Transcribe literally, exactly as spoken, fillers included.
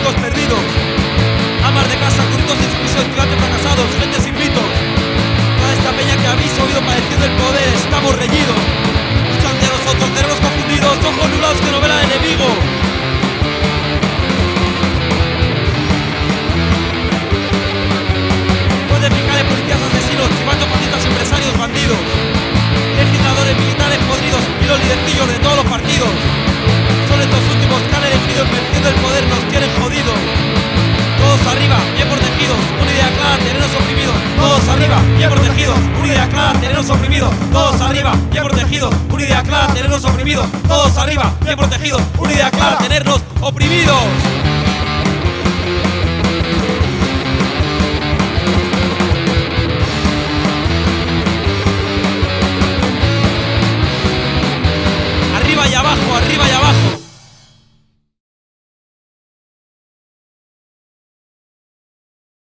políticos perdidos, amas de casa, curritos sin sumisión, estudiantes fracasados, gente sin mitos. Toda esta peña que habéis oído padeciendo el poder, estamos reñidos. Luchan de nosotros, cerebros confundidos, ojos nublados que no ven al enemigo. Pueden picar policías asesinos, chivachos, fascistas, empresarios, bandidos, legisladores, militares podridos y los lidercillos de todos los partidos. Son estos últimos que han elegido venciendo el poder, nos tienen jodidos. Todos arriba, bien protegidos, una idea clara, tenernos oprimidos. Todos arriba, bien protegidos, una idea clara, tenernos oprimidos. Todos arriba, bien protegidos, una idea clara, tenernos oprimidos. Todos arriba, bien protegidos, una idea clara, tenernos oprimidos.